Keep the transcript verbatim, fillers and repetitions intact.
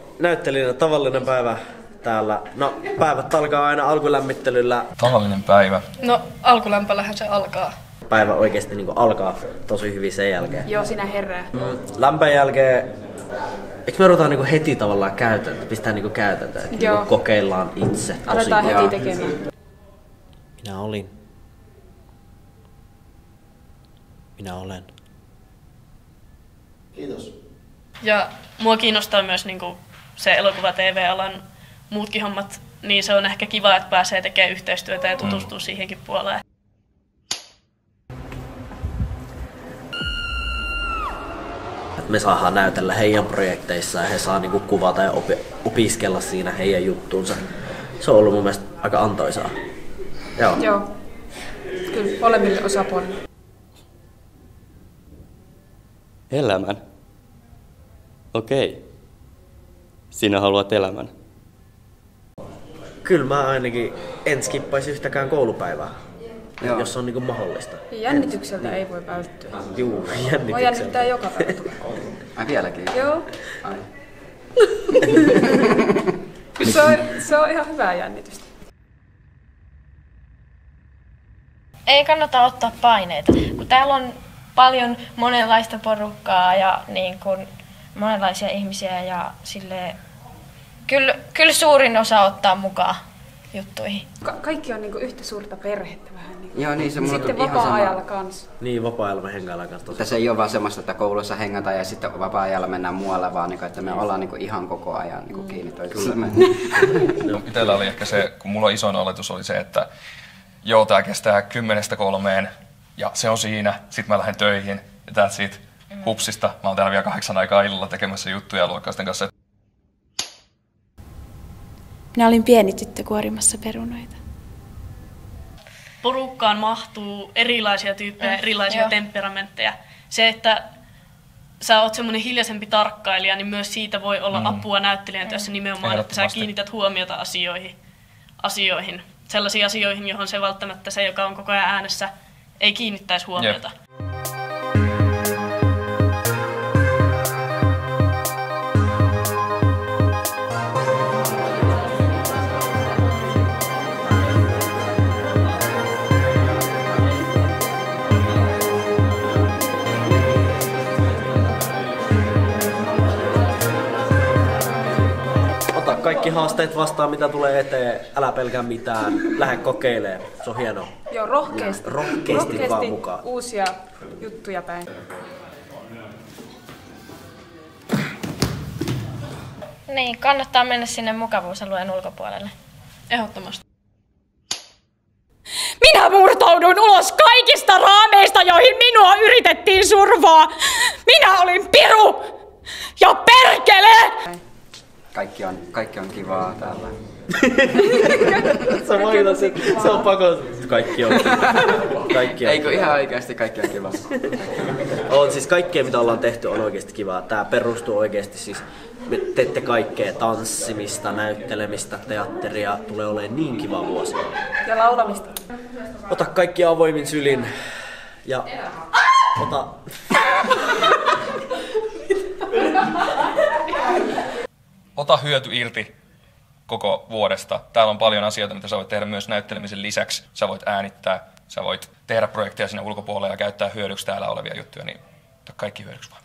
Näyttelijänä tavallinen päivä täällä. No, päivät alkaa aina alkulämmittelyllä. Tavallinen päivä. No, alkulämpöllähän se alkaa. Päivä oikeesti niin alkaa tosi hyvin sen jälkeen. Joo, sinä herää. Mm, lämpön jälkeen, eikö me ruvetaan niinku heti tavallaan käytäntöön, pistää niinku käytäntöön, että niinku kokeillaan itse. Tosi Aletaan heti paljon. tekemään. Minä olin. Minä olen. Kiitos. Ja mua kiinnostaa myös niinku se elokuva-T V-alan muutkin hommat, niin se on ehkä kiva, että pääsee tekemään yhteistyötä ja tutustuu mm. siihenkin puoleen. Me saadaan näytellä heidän projekteissa ja he saa niinku kuvata ja opi- opiskella siinä heidän juttuunsa. Se on ollut mun mielestä aika antoisaa. Joo. Joo. Kyllä, molemmille osapuolille. Elämän? Okei. Sinä haluat elämän. Kyllä mä ainakin en skippaisi yhtäkään koulupäivää, Joo. jos on niinku mahdollista. Jännitykseltä en. Ei voi välttyä. Juu, Mua jännitykseltä. jännittää joka päivä tulla kouluun. Ai vieläkin? Joo. Ai. Se on, se on ihan hyvää jännitystä. Ei kannata ottaa paineita, kun täällä on paljon monenlaista porukkaa ja niin kuin monenlaisia ihmisiä ja silleen, kyllä, kyllä suurin osa ottaa mukaan juttuihin. Ka- kaikki on niinku yhtä suurta perhettä vähän niin. Joo, niin se mulla Sitten tuli ihan vapaa-ajalla sama. kanssa. Niin, vapaa-ajalla me hengaillaan kanssa tosi. Että se ei ole vaan semmoista, että koulussa hengataan ja sitten vapaa-ajalla mennään muualle, vaan niin, että me ollaan niin ihan koko ajan niin kiinni toisillemme. Itellä oli ehkä se, kun mulla isoin oletus oli se, että joo, tää kestää kymmenestä kolmeen ja se on siinä, sit mä lähden töihin ja täältä siitä hupsista. Mä oon täällä vielä kahdeksan aikaa illalla tekemässä juttuja luokkaisten kanssa. Minä olin pieni tyttö kuorimassa perunoita. Porukkaan mahtuu erilaisia tyyppejä, Mm, erilaisia joo. temperamentteja. Se, että sä oot semmoinen hiljaisempi tarkkailija, niin myös siitä voi olla Mm. apua näyttelijän työssä nimenomaan, että sä Ehdottomasti. kiinnität huomiota asioihin, asioihin. Sellaisiin asioihin, johon se välttämättä se, joka on koko ajan äänessä, ei kiinnittäisi huomiota. Jep. Ota kaikki haasteet vastaan, mitä tulee eteen. Älä pelkää mitään. Lähde kokeilemaan. Se on hienoa. Joo, rohkeasti. Rohkeasti vaan mukaan. Uusia juttuja päin. Niin, kannattaa mennä sinne mukavuusalueen ulkopuolelle. Ehdottomasti. Minä murtauduin ulos kaikista raameista, joihin minua yritettiin survoa. Minä olin piru ja perkele! Kaikki on, kaikki on kivaa täällä. Sä vaikutat, se, se on pakko. Kaikki on kiva. Kaikki on Eikö kiva. ihan oikeasti kaikki on kivaa? On siis kaikkea, mitä ollaan tehty, on oikeasti kivaa. Tää perustuu oikeasti siis, me teette kaikkea tanssimista, näyttelemistä, teatteria. Tulee olemaan niin kiva vuosi. Ja laulamista. Ota kaikki avoimin sylin ja ota... Ota hyöty irti koko vuodesta. Täällä on paljon asioita, mitä sä voit tehdä myös näyttelemisen lisäksi. Sä voit äänittää, sä voit tehdä projekteja sinne ulkopuolelle ja käyttää hyödyksi täällä olevia juttuja, niin ota kaikki hyödyksi vaan.